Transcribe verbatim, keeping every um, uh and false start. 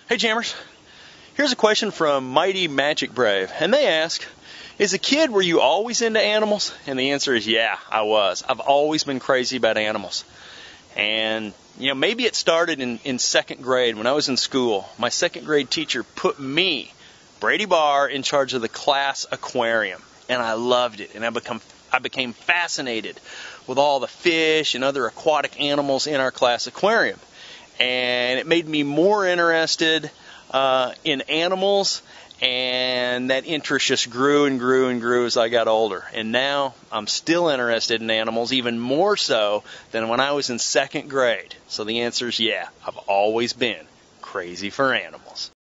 Hey Jammers, here's a question from Mighty Magic Brave, and they ask, as a kid were you always into animals? And the answer is yeah, I was. I've always been crazy about animals. And you know, maybe it started in, in second grade when I was in school. My second grade teacher put me, Brady Barr, in charge of the class aquarium, and I loved it, and I become I became fascinated with all the fish and other aquatic animals in our class aquarium. And it made me more interested uh, in animals, and that interest just grew and grew and grew as I got older. And now I'm still interested in animals, even more so than when I was in second grade. So the answer is yeah, I've always been crazy for animals.